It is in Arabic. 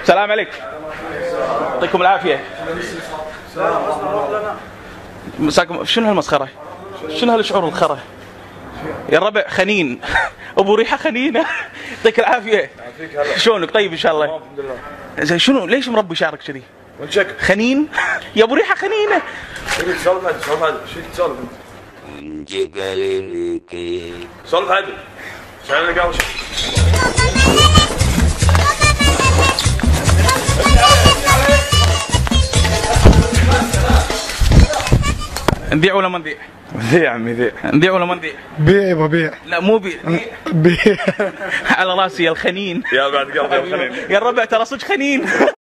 السلام عليكم. يعطيكم العافية. مساكم. شنو هالمسخرة؟ شنو هالشعور الخرا؟ يا الربع خنين ابو ريحة خنينة. يعطيك العافية. شلونك؟ طيب ان شاء الله. الحمد لله. زين شنو ليش مربي شعرك كذي؟ وين شكل؟ خنين؟ يا ابو ريحة خنينة. سولف عدل سولف عدل شو تسولف انت؟ سولف عدل. شعرنا قبل نبيع ولا ما نبيع؟ ذيع عمي ذيع. نبيع ولا ما نبيع؟ بيع يبا بيع. لا مو بيع. بيع على راسي يا الخنين. يا بعد قلبي يا الخنين. يا الربع ترى صدق خنين.